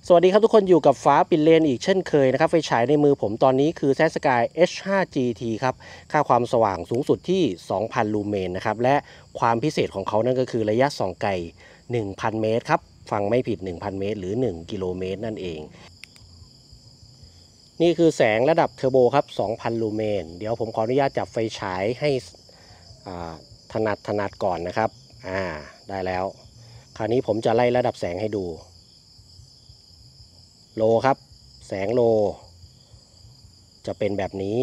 สวัสดีครับทุกคนอยู่กับฟ้าปิดเลนอีกเช่นเคยนะครับไฟฉายในมือผมตอนนี้คือ Sky H5GT ครับค่าความสว่างสูงสุดที่ 2,000 ลูเมนนะครับและความพิเศษของเขานั่นก็คือระยะส่องไกล 1,000 เมตรครับฟังไม่ผิด 1,000 เมตรหรือ 1 กิโลเมตรนั่นเองนี่คือแสงระดับเทอร์โบครับ 2,000 ลูเมนเดี๋ยวผมขออนุญาตจับไฟฉายให้ถนัดก่อนนะครับได้แล้วคราวนี้ผมจะไล่ระดับแสงให้ดูโลครับแสงโลจะเป็นแบบนี้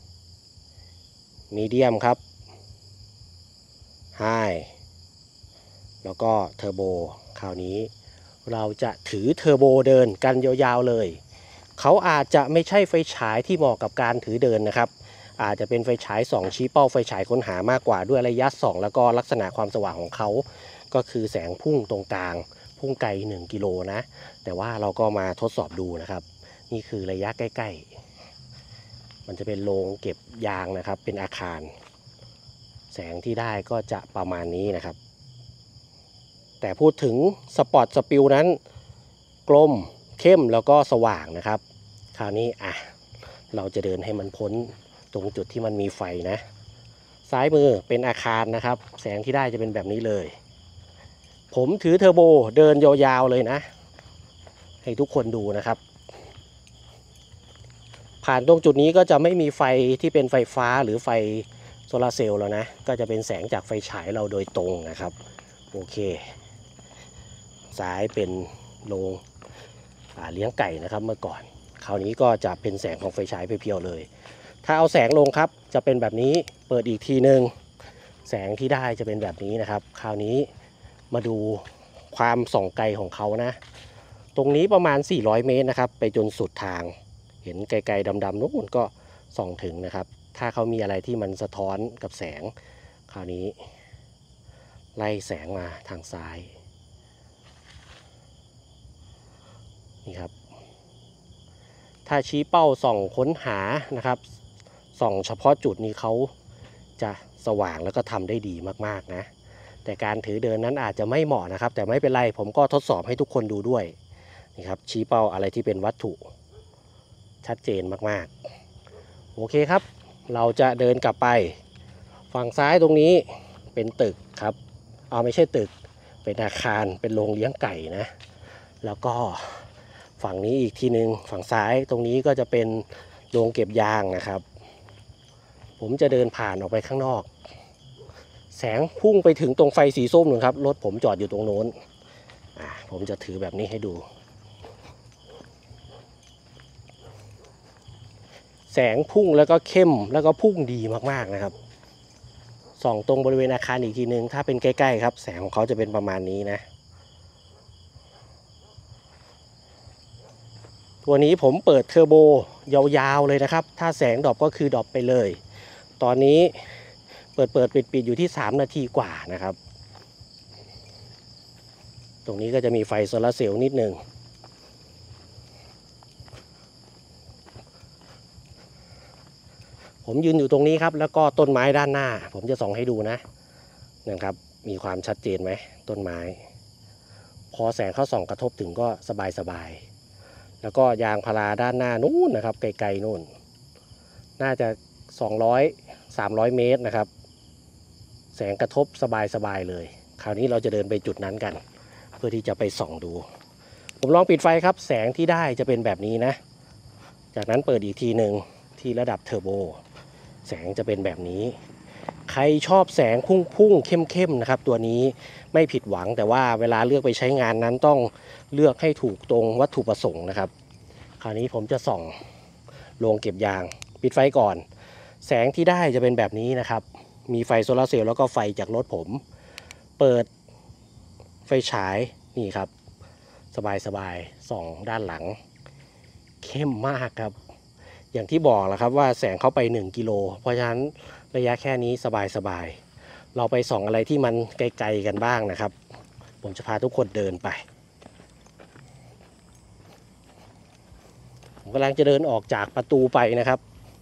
มีเดียมครับไฮแล้วก็เทอร์โบคราวนี้เราจะถือเทอร์โบเดินกันยาวๆเลยเขาอาจจะไม่ใช่ไฟฉายที่เหมาะกับการถือเดินนะครับอาจจะเป็นไฟฉายส่องชี้เป้าไฟฉายค้นหามากกว่าด้วยระยะส่องแล้วก็ลักษณะความสว่างของเขาก็คือแสงพุ่งตรงกลางพุ่งไกล1 กิโลนะแต่ว่าเราก็มาทดสอบดูนะครับนี่คือระยะใกล้ๆมันจะเป็นโรงเก็บยางนะครับเป็นอาคารแสงที่ได้ก็จะประมาณนี้นะครับแต่พูดถึงสปอตสปิลนั้นกลมเข้มแล้วก็สว่างนะครับคราวนี้เราจะเดินให้มันพ้นตรงจุดที่มันมีไฟนะซ้ายมือเป็นอาคารนะครับแสงที่ได้จะเป็นแบบนี้เลยผมถือเทอร์โบเดินยาวๆเลยนะให้ทุกคนดูนะครับผ่านตรงจุดนี้ก็จะไม่มีไฟที่เป็นไฟฟ้าหรือไฟโซลาร์เซลล์แล้วนะก็จะเป็นแสงจากไฟฉายเราโดยตรงนะครับโอเคซ้ายเป็นโรงเลี้ยงไก่นะครับเมื่อก่อนคราวนี้ก็จะเป็นแสงของไฟฉายเพียวๆเลยถ้าเอาแสงลงครับจะเป็นแบบนี้เปิดอีกทีนึงแสงที่ได้จะเป็นแบบนี้นะครับคราวนี้มาดูความส่องไกลของเขานะตรงนี้ประมาณ400เมตรนะครับไปจนสุดทางเห็นไกลๆดำๆนู้นก็ส่องถึงนะครับถ้าเขามีอะไรที่มันสะท้อนกับแสงคราวนี้ไล่แสงมาทางซ้ายนี่ครับถ้าชี้เป้าส่องค้นหานะครับส่องเฉพาะจุดนี้เขาจะสว่างแล้วก็ทำได้ดีมากๆนะแต่การถือเดินนั้นอาจจะไม่เหมาะนะครับแต่ไม่เป็นไรผมก็ทดสอบให้ทุกคนดูด้วยนี่ครับชี้เป้าอะไรที่เป็นวัตถุชัดเจนมากๆโอเคครับเราจะเดินกลับไปฝั่งซ้ายตรงนี้เป็นตึกครับไม่ใช่ตึกเป็นอาคารเป็นโรงเลี้ยงไก่นะแล้วก็ฝั่งนี้อีกทีนึงฝั่งซ้ายตรงนี้ก็จะเป็นโรงเก็บยางนะครับผมจะเดินผ่านออกไปข้างนอกแสงพุ่งไปถึงตรงไฟสีส้มนึงครับรถผมจอดอยู่ตรงโน้นผมจะถือแบบนี้ให้ดูแสงพุ่งแล้วก็เข้มแล้วก็พุ่งดีมากๆนะครับส่องตรงบริเวณอาคารอีกทีนึงถ้าเป็นใกล้ๆครับแสงของเขาจะเป็นประมาณนี้นะตัวนี้ผมเปิดเทอร์โบยาวๆเลยนะครับถ้าแสงดรอปก็คือดรอปไปเลยตอนนี้เปิดปิดอยู่ที่3 นาทีกว่านะครับตรงนี้ก็จะมีไฟโซลาร์เซลล์นิดนึงผมยืนอยู่ตรงนี้ครับแล้วก็ต้นไม้ด้านหน้าผมจะส่องให้ดูนะครับมีความชัดเจนไหมต้นไม้พอแสงเข้าส่องกระทบถึงก็สบายแล้วก็ยางพาราด้านหน้านู้นนะครับไกลๆนู่นน่าจะ200-300 เมตรนะครับแสงกระทบสบายเลยคราวนี้เราจะเดินไปจุดนั้นกันเพื่อที่จะไปส่องดูผมลองปิดไฟครับแสงที่ได้จะเป็นแบบนี้นะจากนั้นเปิดอีกทีหนึ่งที่ระดับเทอร์โบแสงจะเป็นแบบนี้ใครชอบแสงพุ่งเข้มนะครับตัวนี้ไม่ผิดหวังแต่ว่าเวลาเลือกไปใช้งานนั้นต้องเลือกให้ถูกตรงวัตถุประสงค์นะครับคราวนี้ผมจะส่องโรงเก็บยางปิดไฟก่อนแสงที่ได้จะเป็นแบบนี้นะครับมีไฟโซลาร์เซลล์แล้วก็ไฟจากรถผมเปิดไฟฉายนี่ครับสบายส่องด้านหลังเข้มมากครับอย่างที่บอกแล้วครับว่าแสงเข้าไป1 กิโลเพราะฉะนั้นระยะแค่นี้สบายเราไปส่องอะไรที่มันไกลๆกันบ้างนะครับผมจะพาทุกคนเดินไปผมกำลังจะเดินออกจากประตูไปนะครับ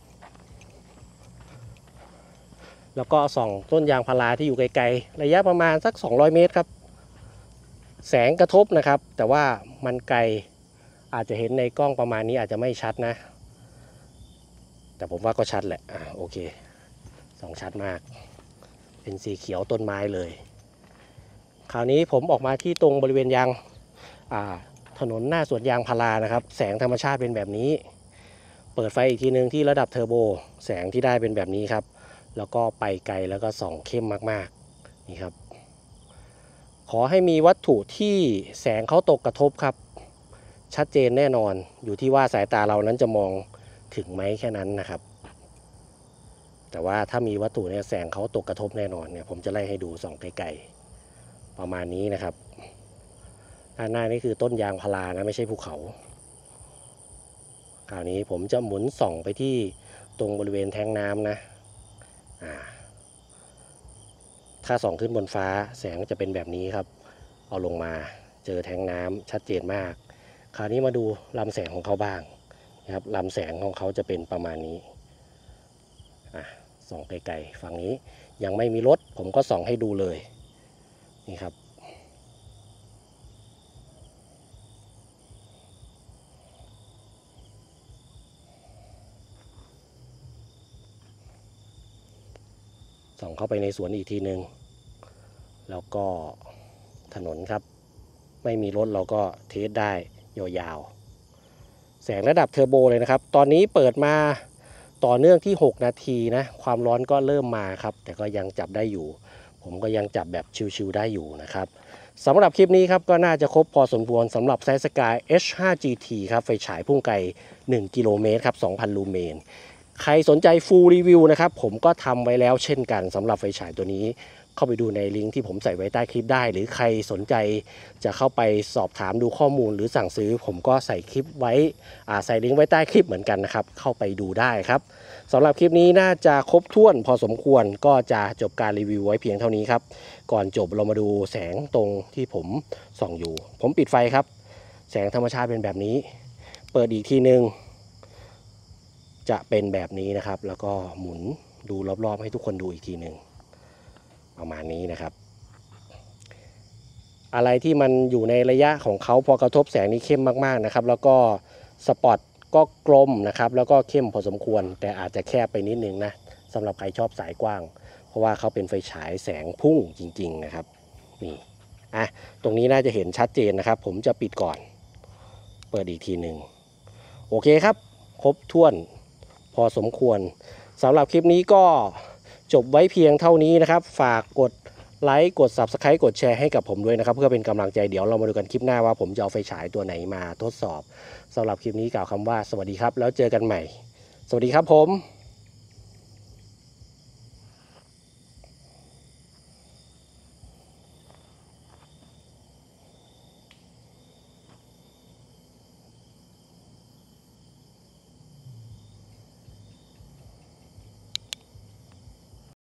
แล้วก็ส่องต้นยางพาราที่อยู่ไกลๆระยะประมาณสัก200 เมตรครับแสงกระทบนะครับแต่ว่ามันไกลอาจจะเห็นในกล้องประมาณนี้อาจจะไม่ชัดนะแต่ผมว่าก็ชัดแหละโอเคส่องชัดมากเป็นสีเขียวต้นไม้เลยคราวนี้ผมออกมาที่ตรงบริเวณยางถนนหน้าสวนยางพารานะครับแสงธรรมชาติเป็นแบบนี้เปิดไฟอีกทีนึงที่ระดับเทอร์โบแสงที่ได้เป็นแบบนี้ครับแล้วก็ไปไกลแล้วก็ส่องเข้มมากๆนี่ครับขอให้มีวัตถุที่แสงเขาตกกระทบครับชัดเจนแน่นอนอยู่ที่ว่าสายตาเรานั้นจะมองถึงไหมแค่นั้นนะครับแต่ว่าถ้ามีวัตถุเนี่ยแสงเขาตกกระทบแน่นอนเนี่ยผมจะไล่ให้ดูส่องไกลๆประมาณนี้นะครับด้านหน้านี่คือต้นยางพารานะไม่ใช่ภูเขาคราวนี้ผมจะหมุนส่องไปที่ตรงบริเวณแทงน้ำนะถ้าส่องขึ้นบนฟ้าแสงจะเป็นแบบนี้ครับเอาลงมาเจอแทงน้ำชัดเจนมากคราวนี้มาดูลำแสงของเขาบ้างนะครับลำแสงของเขาจะเป็นประมาณนี้ส่องไกลๆฝั่งนี้ยังไม่มีรถผมก็ส่องให้ดูเลยนี่ครับส่องเข้าไปในสวนอีกทีนึงแล้วก็ถนนครับไม่มีรถเราก็เทสได้ยาวๆแสงระดับเทอร์โบเลยนะครับตอนนี้เปิดมาต่อเนื่องที่6นาทีนะความร้อนก็เริ่มมาครับแต่ก็ยังจับได้อยู่ผมก็ยังจับแบบชิวๆได้อยู่นะครับสำหรับคลิปนี้ครับก็น่าจะครบพอสมควรสำหรับ Sky H5GT ครับไฟฉายพุ่งไกล1กิโลเมตรครับ 2,000 ลูเมนใครสนใจฟูลรีวิวนะครับผมก็ทำไว้แล้วเช่นกันสำหรับไฟฉายตัวนี้เข้าไปดูในลิงก์ที่ผมใส่ไว้ใต้คลิปได้หรือใครสนใจจะเข้าไปสอบถามดูข้อมูลหรือสั่งซื้อผมก็ใส่คลิปไว้ใส่ลิงก์ไว้ใต้คลิปเหมือนกันนะครับเข้าไปดูได้ครับสำหรับคลิปนี้น่าจะครบถ้วนพอสมควรก็จะจบการรีวิวไว้เพียงเท่านี้ครับก่อนจบเรามาดูแสงตรงที่ผมส่องอยู่ผมปิดไฟครับแสงธรรมชาติเป็นแบบนี้เปิดอีกทีนึงจะเป็นแบบนี้นะครับแล้วก็หมุนดูรอบๆให้ทุกคนดูอีกทีนึงประมาณนี้นะครับอะไรที่มันอยู่ในระยะของเขาพอกระทบแสงนี้เข้มมากๆนะครับแล้วก็สปอตก็กลมนะครับแล้วก็เข้มพอสมควรแต่อาจจะแคบไปนิดนึงนะสำหรับใครชอบสายกว้างเพราะว่าเขาเป็นไฟฉายแสงพุ่งจริงๆนะครับนี่ตรงนี้น่าจะเห็นชัดเจนนะครับผมจะปิดก่อนเปิดอีกทีหนึ่งโอเคครับครบถ้วนพอสมควรสำหรับคลิปนี้ก็จบไว้เพียงเท่านี้นะครับฝากกดไลค์กด Subscribe กดแชร์ให้กับผมด้วยนะครับเพื่อเป็นกำลังใจเดี๋ยวเรามาดูกันคลิปหน้าว่าผมจะเอาไฟฉายตัวไหนมาทดสอบสำหรับคลิปนี้กล่าวคำว่าสวัสดีครับแล้วเจอกันใหม่สวัสดีครับผม